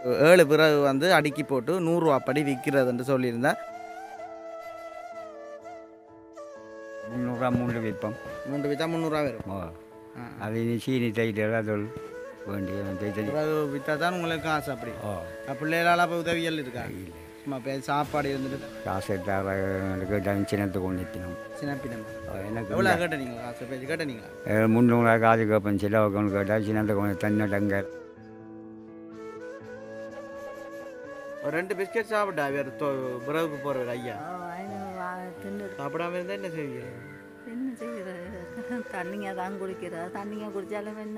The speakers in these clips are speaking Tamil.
7 பிறகு வந்து அடுக்கி போட்டு 100 ரூபா படி விற்கிறதுன்னு சொல்லியிருந்தேன். 300 மூன்று விற்போம். 3 விற்றா 300 வரும். ஓ அது இனி சீனி தைட்டு அது வேண்டிய பிறகு விற்றா தான் உங்களுக்கு காசு. அப்படி ஓ பிள்ளைகளால் அப்போ உதவிகள் இருக்கா? இல்லை சும்மா சாப்பாடு இருந்துட்டு காசு கேட்டால் சின்னத்துக்கு கொண்டு நிற்கணும். சின்ன பின்னம் எனக்கு எவ்வளோ கேட்டீங்களா? காசு பேச்சு கேட்டீங்களா? 300 காசு கேட்பேன். சில கொண்டு கேட்டால் சின்னத்தை கொண்டு தண்ணி டங்க ஒரு 2 பிஸ்கெட் சாப்பிட்டா வேறு பிறகு போகிற ஐயா சாப்பிடாம இருந்தால் என்ன செய்வீங்க? என்ன செய்கிறது? தண்ணிங்க தான் குடிக்கிறா. தண்ணிங்க குடித்தாலும் என்ன?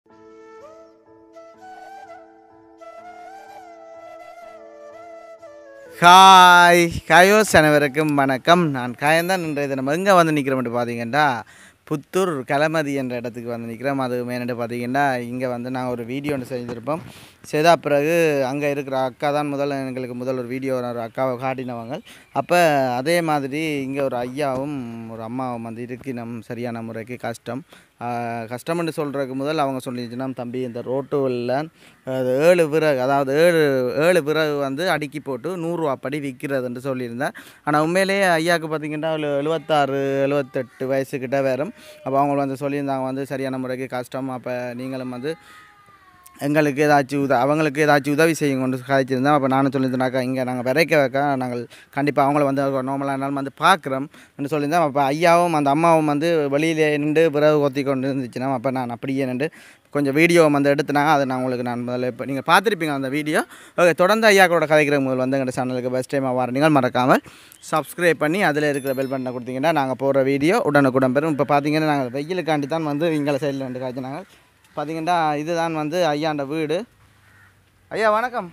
காயோஸ் அனைவருக்கும் வணக்கம். நான் காயந்தான். இன்றைய தினம் எங்கே வந்து நிற்கிறோம்ட்டு பார்த்தீங்கன்னா புத்தூர் கலமதி என்ற இடத்துக்கு வந்து நிற்கிறோம். அது மெயின்ட்டு பார்த்தீங்கன்னா இங்கே வந்து நாங்கள் ஒரு வீடியோ ஒன்று செஞ்சுருப்போம். செய்த பிறகு அங்கே இருக்கிற அக்கா தான் எங்களுக்கு ஒரு வீடியோ ஒரு அக்காவை காட்டினவங்க. அப்போ அதே மாதிரி இங்கே ஒரு ஐயாவும் ஒரு அம்மாவும் வந்து இருக்கணும் சரியான முறைக்கு கஷ்டம்னு சொல்கிறதுக்கு அவங்க சொல்லிச்சுன்னா, தம்பி இந்த ரோட்டுவில் 7 பிறகு அதாவது 7 பிறகு வந்து அடுக்கி போட்டு 100 ரூபா படி விற்கிறதுன்னு சொல்லியிருந்தேன். ஆனால் உண்மையிலேயே ஐயாவுக்கு பார்த்திங்கன்னா 76 78 வயசுக்கிட்ட வரும். அப்போ அவங்க வந்து சொல்லியிருந்தாங்க வந்து சரியான முறைக்கு கஷ்டம். அப்போ நீங்களும் வந்து எங்களுக்கு ஏதாச்சும் அவங்களுக்கு ஏதாச்சும் உதவி செய்யும் கொண்டு காய்ச்சிருந்தோம். அப்போ நானும் சொல்லியிருந்தேனாக்கா இங்கே நாங்கள் வைக்க நாங்கள் கண்டிப்பாக அவங்கள வந்து நார்மலாக இருந்தாலும் வந்து பார்க்குறோம் என்று சொல்லியிருந்தேன். அப்போ ஐயாவும் அந்த அம்மாவும் வந்து வெளியிலே நின்று பிறகு ஒத்தி கொண்டு இருந்துச்சுன்னா, அப்போ நான் அப்படியே நின்று கொஞ்சம் வீடியோ வந்து எடுத்துனாங்க. அதை நான் முதல்ல இப்போ நீங்கள் பார்த்துருப்பீங்க அந்த வீடியோ. ஓகே, தொடர்ந்து ஐயாக்களோட கதைக்கிற முதல் வந்து எங்கள் சேனலுக்கு பெஸ்ட் டைமாக வர நீங்கள் மறக்காமல் சப்ஸ்கிரைப் பண்ணி அதில் இருக்கிற பெல் பட்டனை கொடுத்தீங்கன்னா நாங்கள் போகிற வீடியோ உடனுக்குடன் பெறும். இப்போ பார்த்தீங்கன்னா நாங்கள் வெயிலுக்காண்டி தான் வந்து இங்கே சைடில் ரெண்டு காய்ச்சினாங்க. பார்த்தீங்கன்னா இதுதான் வந்து ஐயாண்ட வீடு. ஐயா வணக்கம்.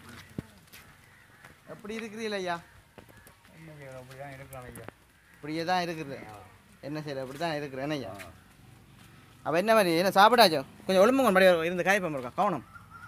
எப்படி இருக்கிறீங்களா ஐயா? இப்படியே தான் இருக்குது. என்ன செய்யற? அப்படி தான் இருக்கிறேன். என்ன ஐயா? அப்போ என்ன மாதிரி என்ன சாப்பிடாச்சோ? கொஞ்சம் ஒழுங்கு மடி இருந்து காய்ப்பம் இருக்கா கவனம்.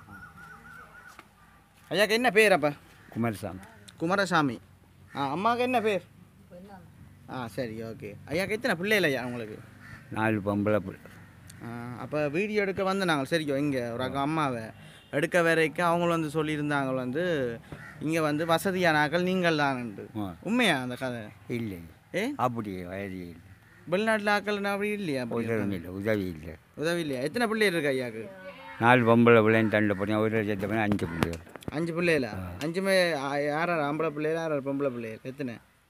ஐயாக்கு என்ன பேர்? அப்போ குமாரசாமி. அம்மாவுக்கு என்ன பேர்? சரி, ஓகே. ஐயாக்கு எத்தனை பிள்ளைகள் ஐயா உங்களுக்கு? 4 பொம்பளை பிள்ளை. அப்போ வீடியோ எடுக்க வந்து நாங்கள் சரியோ இங்கே ஒரு அம்மாவை எடுக்க வரைக்கும் அவங்க வந்து சொல்லியிருந்தாங்க வந்து இங்கே வந்து வசதியான ஆக்கள் நீங்கள் தான்ண்டு. உண்மையா அந்த கதை? இல்லை அப்படி வயது இல்லை. வெளிநாட்டில் ஆக்கள்னா அப்படி இல்லையா? உதவி இல்லையா? எத்தனை பிள்ளை இருக்கு ஐயாவுக்கு? 4 பொம்பளை பிள்ளைன்னு தண்டு போட்டேன். ஒரு லட்சத்து 5 பிள்ளைகள். 5 பிள்ளைகளா? 5மே யார் ஆம்பளை பிள்ளைகளா? யார் பொம்பளை பிள்ளைகள்? எத்தனை?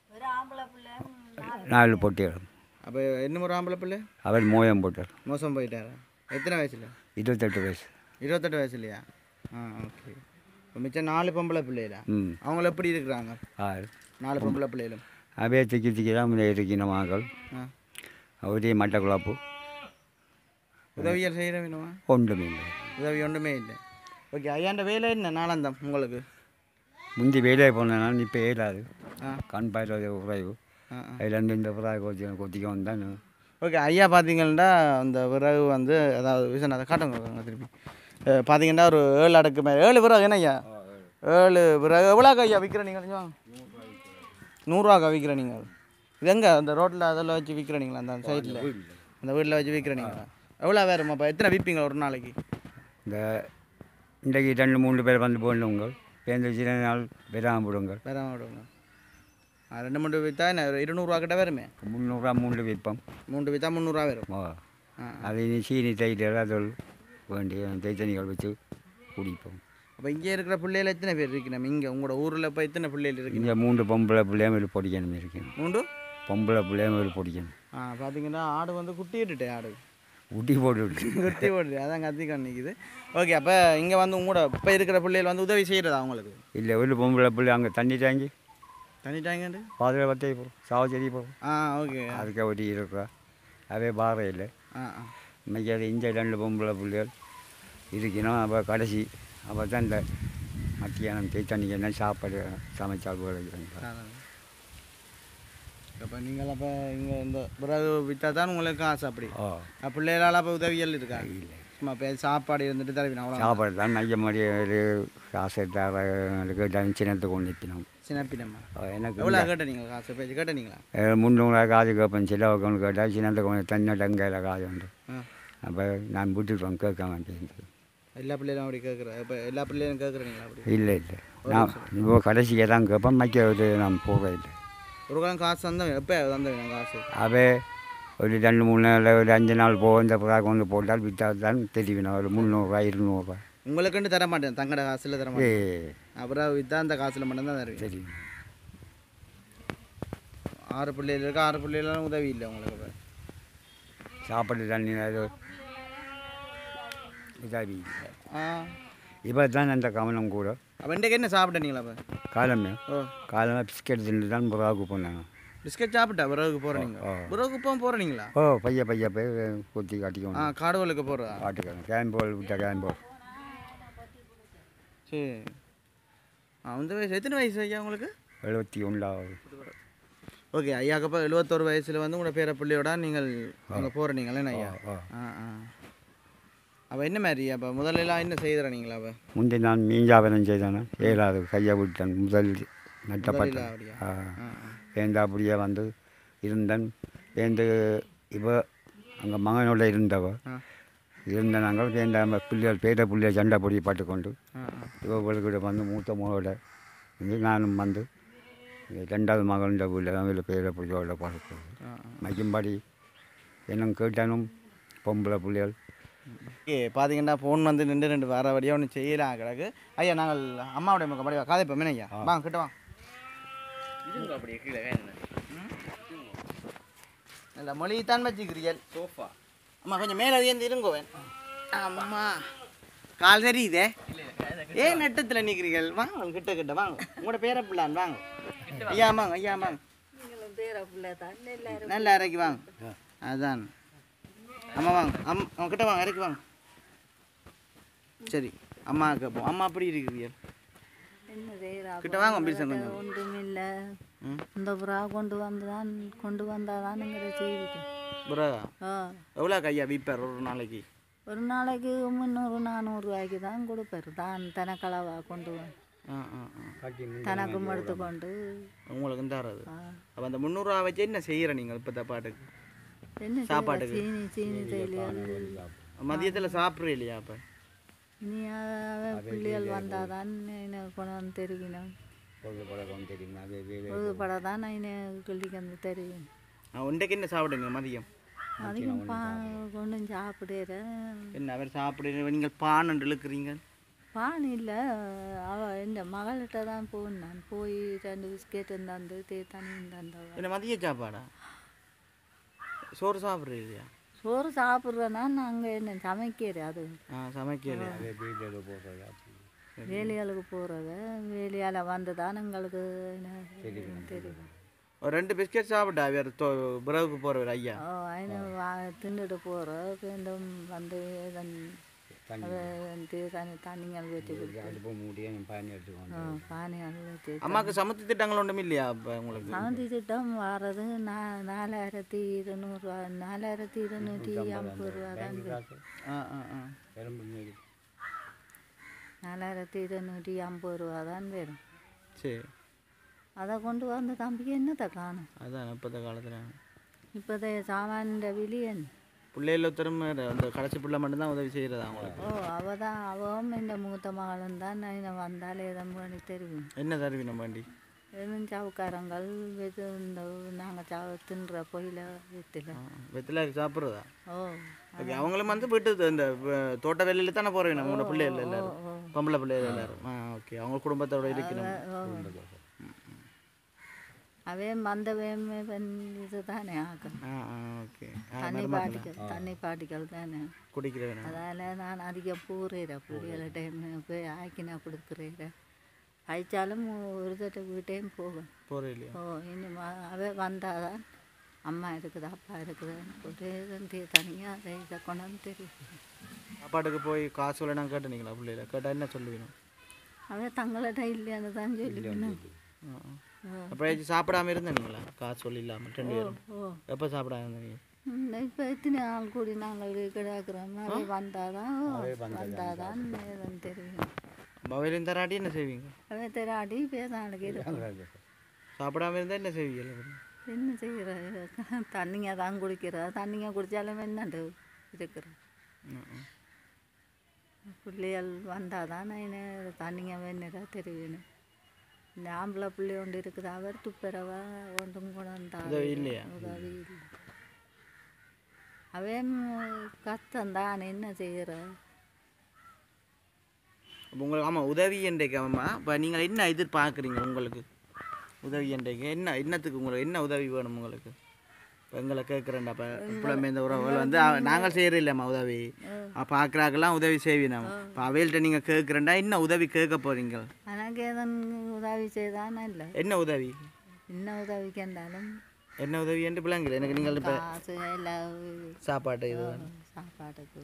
4 பொட்டிகள். அப்போ என்ன ஒரு ஆம்பளை பிள்ளை? அவர் போட்டார். மோசம் போயிட்டாரா? எத்தனை வயசில்? 28 வயசு. 28 வயசு இல்லையா? ஓகே. இப்போ மிச்சம் 4 பொம்பளை பிள்ளைகளா? அவங்கள எப்படி இருக்கிறாங்க? 4 பொம்பளை பிள்ளைகளும் அப்படியே திக்கி தான் இருக்கணும் ஆக்கள். அவரே மட்டக்குழப்பு. உதவிகள் செய்கிற வேணுமா? ஒன்றுமே இல்லை. உதவி ஒன்றுமே இல்லை. ஓகே. ஐயாண்ட வேலை என்ன நாளாந்தம் உங்களுக்கு? முந்தி வேலையை போனேன். இப்போ ஏறாது. கண் பார்வை குறைவு. அதுலேருந்து இந்த விறகு கொத்திக்க வந்தேன். ஓகே. ஐயா பார்த்தீங்கன்னா அந்த விறகு வந்து அதாவது விஷயம் அதை காட்டுங்க திருப்பி. பார்த்தீங்கன்னா ஒரு 7 அடுக்கு மேலே 7 விறகு. என்ன ஐயா 7 விறகு எவ்வளோக்கா ஐயா விற்கிற நீங்கள்? 100 ரூபாக்கா விற்கிற நீங்கள்? இது எங்கே அந்த ரோட்டில் அதெல்லாம் வச்சு விற்கிற நீங்களா? அந்த சைடில் அந்த வீட்டில் வச்சு விற்கிற நீங்களா? எவ்வளோ வேறுமா? அப்போ எத்தனை விற்பீங்களா ஒரு நாளைக்கு? இன்றைக்கு 2-3 பேர் வந்து போடணுங்க. பேருந்து சில நாள் பெறாமல் விடுங்க. 2-3 விற்றா 200 ரூபா கிட்ட வருமே. 300 மூன்று விற்போம். 3 விற்றா 300 வரும். அது இனி சீனி தைட்டு அது வேண்டிய தைத்தனிகள் வச்சு குடிப்போம். அப்போ இங்கே இருக்கிற பிள்ளைகள் எத்தனை பேர் இருக்கணும்? இங்கே உங்களோட ஊரில் இப்போ எத்தனை பிள்ளைகள் இருக்கு? இங்கே 3 பொம்பளை பிள்ளையும் ஒரு பொடிக்கணும் இருக்கணும். 3 பொம்பளை பிள்ளையும் ஒரு பொடிக்கணும். பார்த்தீங்கன்னா ஆடு வந்து குட்டி விட்டுட்டேன். ஆடு குட்டி போட்டு குட்டி போட்டு அதான் கத்திக்க நிற்கிது. ஓகே. அப்போ இங்கே வந்து உங்களோட இப்போ இருக்கிற பிள்ளைகள் வந்து உதவி செய்கிறதா அவங்களுக்கு? இல்லை, ஒரு பொம்பளை பிள்ளை அங்கே தண்ணி தாங்கி தண்ணிட்டாங்கண்டு பாதில் பற்றி போகும். சாவச்சேரி போகும். ஓகே. அதுக்கு ஒரு இருக்கா அதே பாறை இல்லை. இன்னைக்கு அது இங்கே 2 பொம்பளை பிள்ளைகள் இருக்கணும். அப்போ கடைசி அப்போ தான் இந்த மத்தியானம் தண்ணிக்கு என்ன சாப்பாடு சமைச்சால் போல. அப்போ நீங்கள் அப்போ இங்கே இந்த பிறகு விற்றா தான் உங்களுக்கு காசு. அப்படி பிள்ளைகளால் அப்போ உதவிகள் இருக்கா? இல்லை, சும்மா சாப்பாடு இருந்துட்டு தருவினா அவ்வளோ சாப்பாடு தான் மைய மாதிரி ஒரு காசு கேட்டால் சின்னத்தை கொண்டு நிற்கணும். சின்னப்பினம்மா எனக்கு எவ்வளோ கேட்டீங்களா? காசு பேச்சு கேட்டீங்களா? 300 காசு கேட்பேன். சில கொண்டு கேட்டால் சின்னத்தை கொஞ்சம் தண்ணி டங்கையில் காசு உண்டு. அப்போ நான் விட்டுருவேன் கேட்க வேண்டியது. எல்லா பிள்ளைகளும் அப்படி கேட்குறேன் இப்போ எல்லா பிள்ளைகளும் கேட்குறீங்களா அப்படி இல்லை இல்லை நான் இப்போ கடைசியாக தான் கேட்பேன் மற்றது நான் போகிறதில்லை ஒரு காலம் காசு தந்தேன் எப்போ தந்தேன் காசு அவே ஒரு 2-3 நாள் ஒரு 5 நாள் போக இந்த புறாக்கு வந்து போட்டால் விற்றா தான் தெரியும் ஒரு 300 200 உங்களுக்குன்னு தர மாட்டேன் தங்கட காசில் தர ஏ மாட்டேன் அப்புறம் விற்றா அந்த காசில் மட்டும்தான் தருவேன் தெரியும் 6 பிள்ளைகள் இருக்கு 6 பிள்ளைகளும் உதவி இல்லை உங்களுக்கு இப்போ சாப்பாடு தண்ணி அது உதவி இல்லை ஆ இப்போ தான் அந்த கவனம் கூட அப்போ இன்றைக்கு என்ன சாப்பிட்டீங்களா அப்போ காலமே ஓ காலமே பிஸ்கெட் தின்னு தான் புறாவுக்கு போனாங்க பிஸ்கட் சாப்பிட்டா விறகுக்கு போகிறீங்க விறகுக்கு போக போகிறீங்களா ஓ பைய போய் குத்தி காட்டிக்கணும் காடுவலுக்கு போகிறதா காட்டுக்கணும் கேம்போல் விட்ட கேம்போல் சரி அந்த வயசு எத்தனை வயசு ஐயா உங்களுக்கு 71 ஓகே ஐயாக்கு இப்போ 71 வயசில் வந்து உங்களோட பேர பிள்ளையோட நீங்கள் அங்கே போகிறீங்களே ஐயா அப்போ என்ன மாதிரி அப்போ முதலெல்லாம் என்ன செய்கிற நீங்களா அப்போ முந்தி நான் மீஞ்சாபனம் செய்தேன் ஏழாவது கையை விட்டேன் முதல் நட்டப்பட்டேன் அப்படியா ஏந்த அப்படியே வந்து இருந்தேன் ஏந்து இப்போ அங்கே மகனோட இருந்தவ இருந்த நாங்கள் ஏந்த பிள்ளைகள் பேர பிள்ளைய சண்டை பொடி பட்டுக்கொண்டு இவர்களுக்கு வந்து மூத்த மகளோட இருந்து நானும் வந்து 2வது மகன் பிள்ளை தான் பேர பிள்ளையோட பழக்கம் மைக்கும்படி என்னும் கேட்டானும் பொம்பளை பிள்ளைகள் ஓகே பார்த்தீங்கன்னா ஃபோன் வந்து ரெண்டு வர வழியாக ஒன்று செய்யலாம் கிடக்கு ஐயா நாங்கள் அம்மாவுடைய முகம் படிவா காதை இப்போ ஐயா வாங்க கிட்ட வாங்க அப்படியே கீழே இல்லை மொழித்தான் வச்சுக்கிறீர்கள் சோஃபா அம்மா கொஞ்சம் மேலே உயர்ந்து இருங்கோவேன் அம்மா கால் தெரியுதே ஏன் நட்டத்தில் நிற்கிறீர்கள் வாங்க கிட்ட வாங்க உங்களோட பேர பிள்ளான் வாங்க ஐயா வாங்க நல்லா இறக்கி வாங்க அதான் அம்மா வாங்க அவங்க கிட்ட வாங்க இறக்கி வாங்க சரி அம்மா கேட்போம் அம்மா அப்படி இருக்கிறீர்கள் கிட்ட வாங்க பிரிசன் கொஞ்சம் ஒன்றுமில்லை இந்த புறா கொண்டு வந்தாதான் எங்களை செய்திக்கு புறா எவ்வளோ ஐயா விற்பார் ஒரு நாளைக்கு 300-400 ரூபாய்க்கு தான் கொடுப்பார் தான் தனக்களவாக கொண்டு தனக்கும் எடுத்துக்கொண்டு உங்களுக்கு தராது அப்போ அந்த 300 ரூபா வச்சு என்ன செய்கிற நீங்கள் இப்போ பாட்டுக்கு என்ன சாப்பாட்டுக்கு சீனி தெரியலையா மதியத்தில் சாப்பிட்றே இல்லையா அப்போ நீ பிள்ளைகள் வந்தால் தான் எனக்கு கொண்டு தெரிவிக்கணும் பொழுதுபட தான் நான் கிள்ளிக்கு வந்து தெரியும் ஒன்றைக்கு என்ன சாப்பிடுங்க மதியம் அதிகம் கொண்டு சாப்பிடுறேன் என்ன அவர் சாப்பிடுற நீங்கள் பான் இழுக்கிறீங்க பான் இல்லை இந்த மகள்கிட்ட தான் போகணும் நான் போய் 2 பிஸ்கெட் தந்து தண்ணியும் தந்தவ என்ன மதிய சாப்பாடா சோறு சாப்பிட்றது இல்லையா சோறு சாப்பிட்றேன்னா நாங்கள் என்ன சமைக்கிறேன் அது சமைக்கல வேலையாளுக்கு போகிறத வேலையால் வந்து தான் எங்களுக்கு தெரியும் ஒரு 2 பிஸ்கெட் சாப்பிட்டா வேறு பிறகுக்கு போகிறவர் ஐயா தின்னுட்டு போகிறோம் இந்த வந்து தண்ணிங்கள் வச்சு பானைகள் வச்சு அம்மாவுக்கு சமத்து திட்டங்கள் ஒன்றும் இல்லையா இப்போ உங்களுக்கு சமந்தி திட்டம் வர்றது 4200 4250 ரூபா தான் 4250 ரூபா தான் வேணும் சரி அதை கொண்டு வந்து தம்பிக்கு என்னத்தை காணும் அதான் இப்போத்த காலத்தில் இப்போதைய சாமானிய விலையன் பிள்ளைகள திறமை அந்த கடைசி பிள்ளை மட்டும்தான் உதவி செய்கிறதா அவங்களுக்கு அவன் இந்த மூத்த மகளும் தான் நான் வந்தாலே எதோ பண்ணி தெரியும் என்ன தருவி நம்ம வண்டி எதுவும் சவுக்காரங்கள் இந்த நாங்கள் தின்ற பொயில வெத்தில சாப்பிட்றதா ஓ அவங்களும் வந்து வீட்டு இந்த தோட்ட வேலையில் தானே போகிறேன் நம்மளோட பிள்ளைகள் எல்லாரும் பொம்பளை பிள்ளைகள் எல்லாரும் ஓகே அவங்க குடும்பத்தோட இருக்கணும் அவே மந்தவேமே இது தானே ஆகும் ஓகே தண்ணி பாட்டிகள் தானே குடிக்கிறேன் அதால் நான் அதிகம் போகிறேன் பிள்ளைகள டைம் போய் ஆக்கினா கொடுக்குறேன் அழிச்சாலும் ஒரு தட்ட வீட்டையும் போகும் போகிறேன் ஓ இன்னும் அவே வந்தாதான் அம்மா இருக்குது அப்பா இருக்குதுன்னு போட்டு தனியாக அதை இதை கொண்டாந்து தெரியும் சாப்பாட்டுக்கு போய் காசு இல்லைனா கேட்டுனீங்களா பிள்ளைல கேட்டால் என்ன சொல்லுவீங்க அவே தங்கள்கிட்ட இல்லையான்னு தான் சொல்லிக்கணும் அப்போ சாப்பிடாம இருந்தீங்களா காசு சொல்லி இல்லாமல் 2 பேரும் எப்போ சாப்பிடாம இருந்தீங்க இப்போ எத்தனை நாள் கூடி நாங்கள் கிடக்குற மாதிரி வந்தாதான் ஏதுன்னு தெரியும் மொபைலையும் தராட்டி என்ன செய்வீங்க அவன் தராட்டி பேசாளுக்கு சாப்பிடாம இருந்தால் என்ன செய்வீங்க என்ன செய்கிற தண்ணிங்க தான் குடிக்கிற தண்ணிங்க குடித்தாலும் என்னண்டு இருக்கிற பிள்ளைகள் வந்தால் தான் நான் தண்ணிங்க வேணுறா தெரிவிக்கணும். இந்த ஆம்பளை பிள்ளை ஒன்று இருக்குது, அவர் துப்புரவா ஒன்றும் கூட உதவி இல்லையா? உதவி இல்லை. அவன் கஷ்டந்தான், என்ன செய்கிற? அப்போ உங்களுக்கு ஆமாம் உதவி என்றைக்கு ஆமாம். இப்போ நீங்கள் என்ன எதிர்பார்க்குறீங்க? உங்களுக்கு உதவி என்றைக்கு என்னத்துக்கு உங்களுக்கு என்ன உதவி வேணும் உங்களுக்கு? இப்போ எங்களை கேட்குறேன்டா. இப்போ இப்போமே இந்த உறவுகள் வந்து நாங்கள் செய்கிறோம் இல்லைம்மா உதவி, பார்க்குறாக்கெல்லாம் உதவி செய்வினோம். இப்போ அவைகள்கிட்ட நீங்கள் கேட்குறேன்டா என்ன உதவி கேட்க போகிறீங்க? எனக்கு எதன் உதவி செய்தானே இல்லை. என்ன உதவி? என்ன உதவிக்கு இருந்தாலும் என்ன உதவி என்று பிள்ளைங்க எனக்கு நீங்கள் இப்போ காசு எல்லாம் சாப்பாட்டு இது சாப்பாட்டுக்கு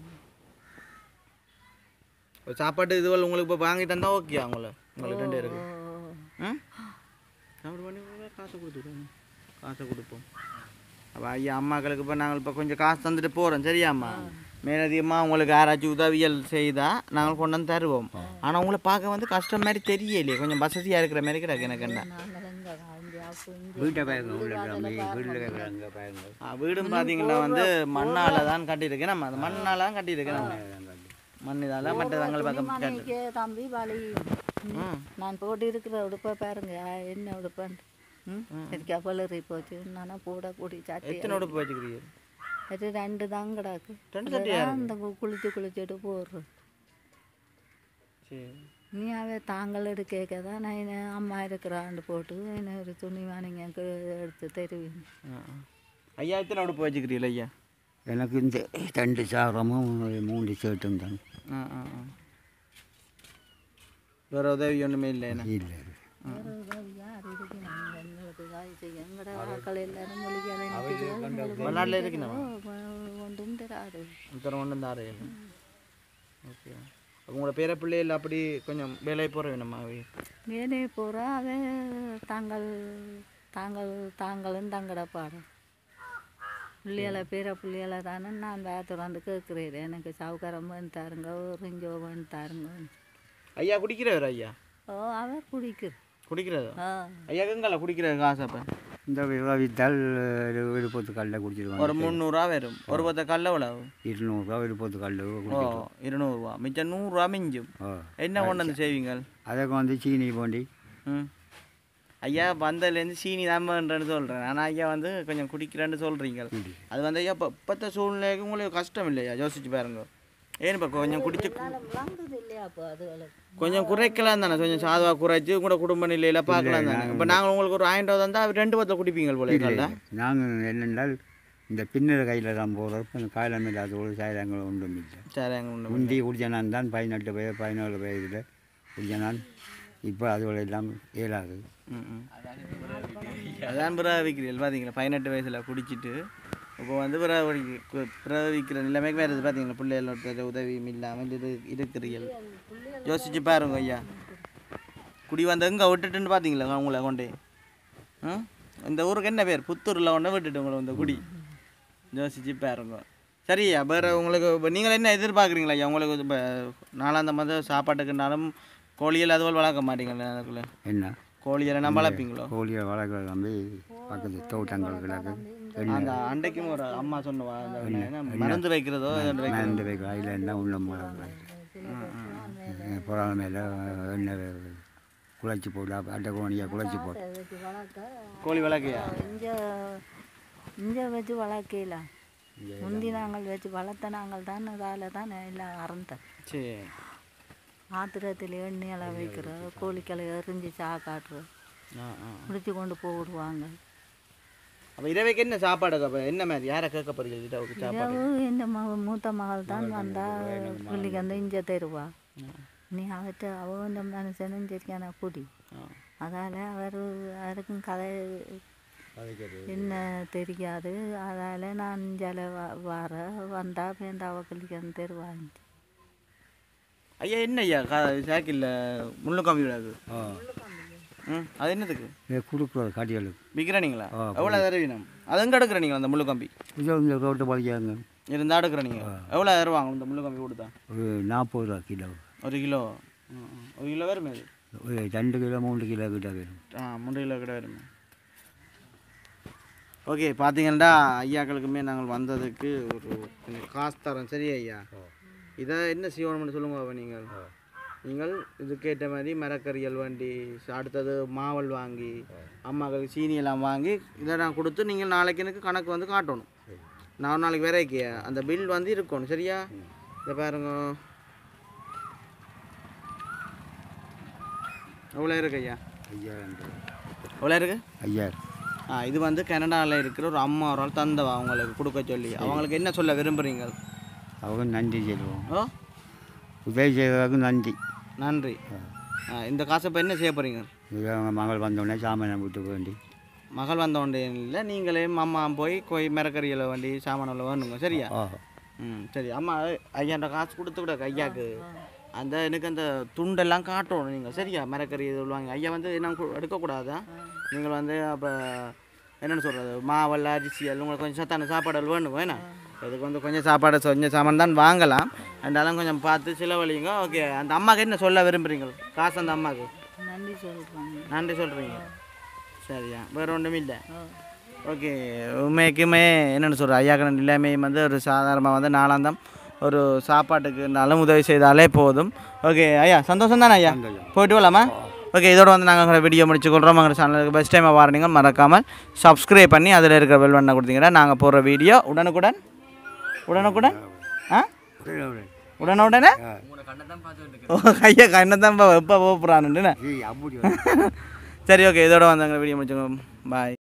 சாப்பாட்டு இதுவரை உங்களுக்கு இப்போ வாங்கிட்டு வந்தால் ஓகே உங்களுக்கு 2 பேருக்கு சாப்பிட பண்ணி காசை கொடுத்துருவோம். காசை கொடுப்போம். அப்போ ஐயா அம்மாக்களுக்கு இப்போ நாங்கள் இப்போ கொஞ்சம் காசு தந்துட்டு போகிறோம் சரியாம்மா. மேலதிகமாக உங்களுக்கு யாராச்சும் உதவியல் செய்தால் நாங்கள் கொண்டு வந்து தருவோம். ஆனால் உங்களை பார்க்க வந்து கஷ்டம் மாதிரி தெரியலையே, கொஞ்சம் வசதியாக இருக்கிற மாதிரி கிடக்கு எனக்கு என்ன. வீட்டை பாருங்க, வீட்டில் அங்கே பாருங்க. வீடும் பார்த்தீங்கன்னா வந்து மண்ணால் தான் கட்டியிருக்கேன். நம்ம அந்த மண்ணால் தான் கட்டியிருக்கேன். மண் இதால் மற்ற தங்கள் பக்கம் தம்பி வலி நான் போட்டு இருக்கிற உடுப்பை பாருங்க, என்ன உடுப்பேன் எனக்கு பலரி போச்சு. நானா கூட கூடி சாட்டி எத்தனை உடுப்பு வச்சுக்கிறீங்க? அது 2 தான் கிடாக்கு. 2 சட்டியா? அந்த குளிச்சுட்டு போடுறோம். சரி நீ தாங்கள் எடுக்க தான் நான் அம்மா இருக்கிறான்னு போட்டு என்ன ஒரு துணி வாங்கிங்க எடுத்து தருவீங்க. ஐயா எத்தனை உடுப்பு வச்சுக்கிறீங்களா ஐயா? எனக்கு இந்த 2 சாரமும் 3 ஷர்ட்டும் தான். வேறு உதவி ஒன்றுமே இல்லை என்ன? இல்லை வெளிநாட்டில் இருக்கணும் ஒன்றும் தராது. ஒன்றும் தாரு. ஓகே. உங்களோட பேர பிள்ளைகள் அப்படி கொஞ்சம் வேலை போகிற வேணுமா? வேலை போகிறா அவன் தாங்களும் தங்கட பாடம் பிள்ளைகளை தானே நான் வேத்துறாந்து கேட்குறேன். எனக்கு சவுக்காரம் பண்ணி தாருங்க, ஒரு இஞ்சோ பண்ணி தாருங்க. ஐயா குடிக்கிறவர் ஐயா? ஓ அவர் குடிக்கிறதா? ஐயா எங்களை குடிக்கிறது காசு அப்போ இந்த வித்தால் விழுப்பத்து கல்ல குடிச்சிருவாங்க. ஒரு 300 வரும். ஒரு பத்த கல்ல எவ்வளவு? 200 விழுப்பத்து கல். 200 மிச்சம் 100 மிஞ்சும். என்ன கொண்டு வந்து செய்வீங்க? அதுக்கு வந்து சீனி போண்டி. ஐயா வந்ததுலேருந்து சீனி தாமன்றன்னு சொல்கிறேன். ஆனால் ஐயா வந்து கொஞ்சம் குடிக்கிறேன்னு சொல்கிறீங்க. அது வந்து ஐயா இப்போத்த சூழ்நிலைக்கு உங்களுக்கு கஷ்டம் இல்லையா? யோசிச்சு பாருங்க. ஏன்ப்பா கொஞ்சம் குடிச்சு கொஞ்சம் குறைக்கலாம் தானே, கொஞ்சம் சாதுவாக குறைச்சி கூட குடும்ப நிலையில் பார்க்கலாம் தானே. இப்போ நாங்கள் உங்களுக்கு ஒரு 1000 ரூபா தந்தால் 2 பத்தை குடிப்பீங்க போல. நாங்கள் என்னென்றால் இந்த பின்னர் கையில் தான் போகிறோம். காலம் இல்லாத ஒரு சாயங்கள் ஒன்றும் இல்லை. சாயங்கள் ஒன்றும் முந்தி குடிச்சனான் தான் 18 வயது 17 வயதில் குடிச்சனான். இப்போ அதுவரை எல்லாம் இயலாது. அதான் பிறவிக்கிறீர்கள் பார்த்தீங்களா? 18 வயசில் குடிச்சிட்டு இப்போ வந்து பிறவிக்கிற நிலைமைக்கு வேறு இது பார்த்தீங்களா? பிள்ளைகளோட உதவியும் இல்லாமல் இருக்கிறீர்கள். யோசிச்சு பாருங்க ஐயா. குடி வந்து எங்கே விட்டுட்டுன்னு பார்த்தீங்களா உங்களை கொண்டு? இந்த ஊருக்கு என்ன பேர்? புத்தூரில் கொண்டு விட்டுட்டு உங்களை இந்த குடி. யோசிச்சு பாருங்க. சரியா? வேறு உங்களுக்கு நீங்கள் என்ன எதிர்பார்க்குறீங்களா ஐயா? உங்களுக்கு இப்போ 4ஆம் மாதம் சாப்பாட்டுக்குனாலும் கோழிகள் அதுபோல் வளர்க்க மாட்டீங்களா? அதுக்குள்ளே என்ன கோழியெல்லாம் நம்ம வளர்ப்பீங்களோ? கோழியை வளர்க்குற தம்பி பக்கத்து தோட்டங்கள் கிடக்கு. அந்த அண்டைக்கும் ஒரு அம்மா சொன்னவா மருந்து வைக்கிறதோ? மருந்து வைக்கிற அதில் என்ன உள்ள புறாத மேலே எண்ணெய் குழச்சி போட்டு அட்டை கோணியாக குழச்சி போட்டு கோழி வளர்க்கையா? இங்கே வச்சு வளர்க்கல. முந்தி நாங்கள் வச்சு வளர்த்த நாங்கள் தான் அதால் தான் எல்லாம் அறந்தேன். சரி. ஆத்திரத்தில் எண்ணெயெல்லாம் வைக்கிறோம், கோழிக்களை எறிஞ்சு சாக்காட்டுறோம், முடிச்சு கொண்டு போடுவாங்க. அப்போ இரவைக்கு என்ன சாப்பாடு? அப்போ என்ன மாதிரி யாரை கேட்க போறீங்க? இந்த மூத்த மகள் தான் வந்தால் பிள்ளைக்கு வந்து இஞ்ச தருவா. நீ அவ இந்த மனுஷனும் சரிக்கான குடி. அதால் அவருக்கும் கதை என்ன தெரியாது. அதால் நான் இஞ்சால வந்தால் பேருந்து அவ பிள்ளைக்கு வந்து தருவாங்க. ஐயா என்ன ஐயா சைக்கிளில் முள்ளு கம்பி விடாது? அது என்னதுக்கு கொடுக்குறது? காட்டிகளுக்கு விற்கிறீங்களா? எவ்வளோ தருவீங்க? அது எங்கே எடுக்கிறீங்களா அந்த முள்ளு கம்பி? ரோட்டை பழிக்காங்க இருந்தால் எடுக்கிறீங்க. எவ்வளோ தருவாங்க இந்த முள்ளு கம்பி கொடுத்தா? ஒரு 40 ரூபா கிலோ. 1 கிலோ? 1 கிலோ வருமே அது? ஒரு 2 கிலோ 3 கிலோ கிட்ட வரும். 3 கிலோ கிட்ட வருமே. ஓகே, பார்த்தீங்கன்னா ஐயாக்களுக்குமே நாங்கள் வந்ததுக்கு ஒரு கொஞ்சம் காசு தரோம். சரி ஐயா? இதை என்ன செய்யணும்னு சொல்லுங்க பாப்பா நீங்கள் நீங்கள் இதுக்கேற்ற மாதிரி மரக்கறிகள் வண்டி அடுத்தது மாவல் வாங்கி அம்மாக்களுக்கு சீனியெல்லாம் வாங்கி இதை நான் கொடுத்து நீங்கள் நாளைக்கு எனக்கு கணக்கு வந்து காட்டணும். நான் ஒரு நாளைக்கு வேறைக்கு அந்த பில் வந்து இருக்கணும் சரியா? இதை பாருங்க எவ்வளோ இருக்கு ஐயா? 5000. எவ்வளோ இருக்கு? 5000. இது வந்து கனடாவில் இருக்கிற ஒரு அம்மா ஒரு ஆள் தந்தவா அவங்களுக்கு கொடுக்க சொல்லி. அவங்களுக்கு என்ன சொல்ல விரும்புகிறீங்க? அவங்க நன்றி சொல்லுவோம். ஓ உதவி செய்வதற்கு நன்றி. நன்றி. இந்த காசை இப்போ என்ன செய்ய போகிறீங்க? அவங்க மகள் வந்தோடனே சாமானை விட்டு வேண்டி. மகள் வந்தோடனே இல்லை, நீங்களே அம்மா போய் மரக்கறியில் வண்டி சாமானில் வேணுங்க சரியா? சரி அம்மா ஐயாண்ட காசு கொடுத்து விட ஐயாவுக்கு அந்த எனக்கு அந்த துண்டெல்லாம் காட்டணும் நீங்கள் சரியா? மரக்கறி சொல்லுவாங்க ஐயா வந்து என்ன எடுக்கக்கூடாதா? நீங்கள் வந்து அப்போ என்னென்னு சொல்கிறது மாவல் அரிசி எல்லாம் உங்களுக்கு கொஞ்சம் சத்தான சாப்பாடு வேணும் வேணா? இதுக்கு வந்து கொஞ்சம் சாப்பாடு கொஞ்சம் சாமான் தான் வாங்கலாம். அதனால கொஞ்சம் பார்த்து செலவழிங்க. ஓகே, அந்த அம்மாவுக்கு என்ன சொல்ல விரும்புகிறீங்க? காசு அந்த அம்மாவுக்கு நன்றி சொல்கிறாங்க. நன்றி சொல்கிறீங்க சரியா? வேறு ஒன்றும் இல்லை. ஓகே, உண்மைக்குமே என்னென்னு சொல்கிறேன் ஐயாக்கு எல்லாமே வந்து ஒரு சாதாரணமாக வந்து நாளாந்தம் ஒரு சாப்பாட்டுக்குனாலும் உதவி செய்தாலே போதும். ஓகே ஐயா, சந்தோஷம் தானே ஐயா? போயிட்டு வரலாமா? ஓகே, இதோட வந்து நாங்கள் வீடியோ முடிச்சுக்கொள்கிறோம். எங்கள் சேனலுக்கு பெஸ்ட் டைமாக வாரீங்க மறக்காமல் சப்ஸ்கிரைப் பண்ணி அதில் இருக்கிற பெல் பட்டனை கொடுத்தீங்கன்னா நாங்கள் போடுற வீடியோ உடனுக்குடன் உடனே ஓ ஐயா கண்ணதான் எப்போ போகிறான்னு. சரி ஓகே, இதோட வந்து எங்கள் வீடியோ முடிச்சுக்கோங்க. பாய்.